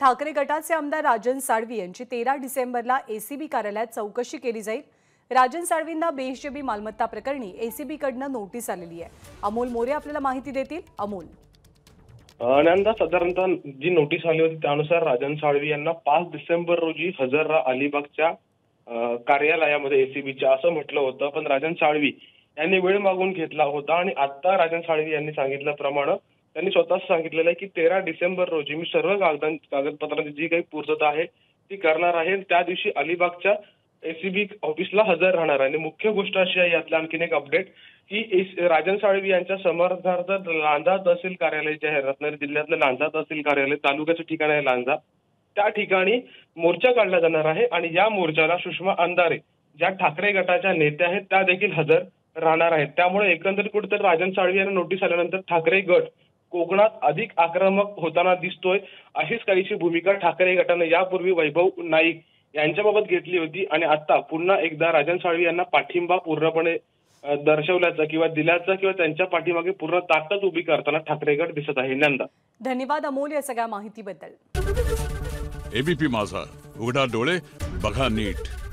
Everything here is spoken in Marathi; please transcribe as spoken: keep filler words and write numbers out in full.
ठाकरे गटाचे आमदार राजन साळवी यांची तेरा डिसेंबरला एसीबी कार्यालयात चौकशी केली जाईल। राजन साळवींना बेहिशेबी मालमत्ता प्रकरणी एसीबी कडनं नोटीस आलेली आहे। अमोल मोरे आपल्याला माहिती देतील। अमोल, आनंदा साधारणतः जी नोटीस आली होती त्यानुसार राजन साळवी यांना पाच डिसेंबर रोजी हजर अलिबागच्या कार्यालयामध्ये एसीबीच्या असं म्हटलं होतं, पण राजन साळवी यांनी वेळ मागून घेतला होता आणि आता राजन साळवी यांनी सांगितल्याप्रमाणे त्यांनी स्वतःच सांगितलेलं आहे की तेरा डिसेंबर रोजी मी सर्व कागद कागदपत्रांची जी काही पूर्तता आहे ती करणार आहे। त्या दिवशी अलिबागच्या एसीबी ऑफिसला हजर राहणार आहे। आणि मुख्य गोष्ट अशी आहे यातला आणखीन एक अपडेट की राजन साळवी यांच्या समर्थनार्थ लांजा तहसील कार्यालय जे आहे रत्नागिरी जिल्ह्यातलं लांजा तहसील कार्यालय तालुक्याचं ठिकाण आहे लांजा, त्या ठिकाणी मोर्चा काढला जाणार आहे आणि या मोर्चाला सुषमा अंधारे ज्या ठाकरे गटाच्या नेत्या आहेत त्या देखील हजर राहणार आहेत। त्यामुळे एकंदरीत कुठेतरी राजन साळवी यांना नोटीस आल्यानंतर ठाकरे गट कोकणात अधिक आक्रमक होताना दिसतोय, अशीच काहीशी भूमिका ठाकरे गटाने यापूर्वी वैभव नाईक यांच्याबाबत घेतली होती आणि आता पुन्हा एकदा राजन साळवी यांना पाठिंबा पूर्णपणे दर्शवल्याचा किंवा दिल्याचा किंवा त्यांच्या पाठीमागे पूर्ण ताकद उभी करताना ठाकरे गट दिसत आहे। नंदा, धन्यवाद अमोल या सगळ्या माहितीबद्दल। एबीपी माझा, उघडा डोळे बघा नीट।